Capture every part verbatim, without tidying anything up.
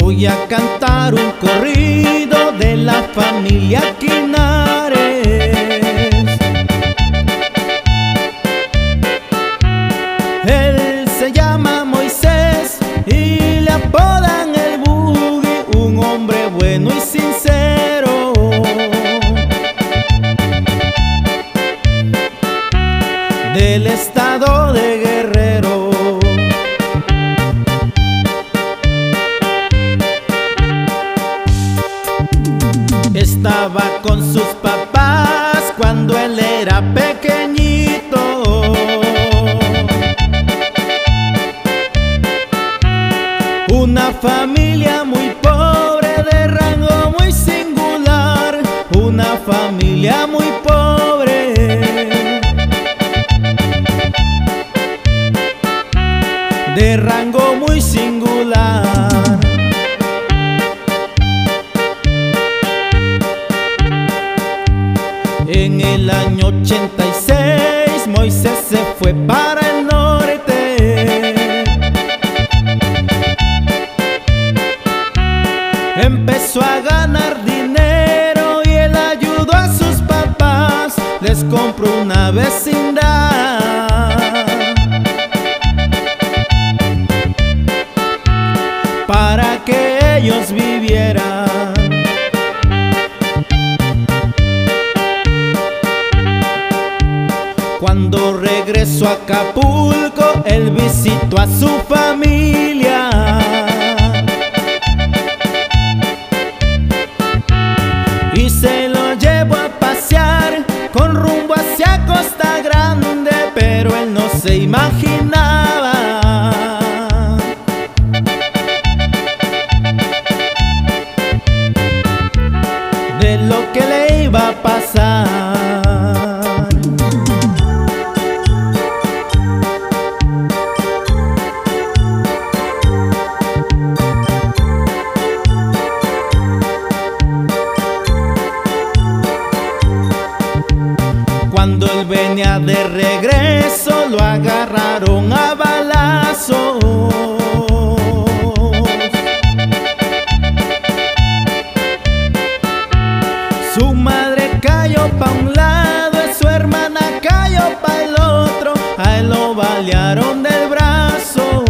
voy a cantar un corrido de la familia Quinares. Él se llama Moisés y le apodan el Buggy, un hombre bueno y sincero. Del estado de Guerrero. Estaba con sus papás cuando él era pequeñito. Una familia muy pobre, de rango muy singular. Una familia muy pobre, de rango muy singular. En el año ochenta y seis Moisés se fue para el norte. Empezó a ganar dinero y él ayudó a sus papás. Les compró una vecindad para que ellos vivieran. Cuando regresó a Acapulco, él visitó a su familia. Y se lo llevó a pasear con rumbo hacia Costa Grande, pero él no se imaginaba de lo que le iba a pasar. Cuando él venía de regreso, lo agarraron a balazos. Su madre cayó pa' un lado y su hermana cayó pa' el otro. A él lo balearon del brazo.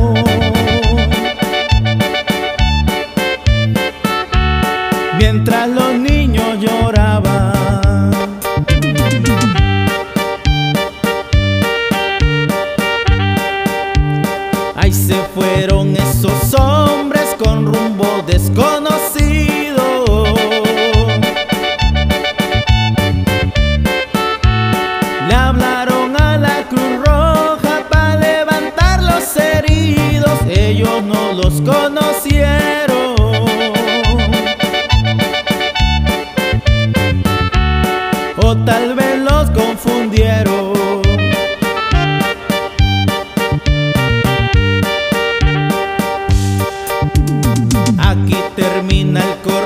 Mientras los niños lloraban. Ahí se fueron esos hombres con rumbo desconocido. Le hablaron a la Cruz Roja para levantar los heridos. Ellos no los conocieron, o tal vez los confundieron. Aquí termina el corrido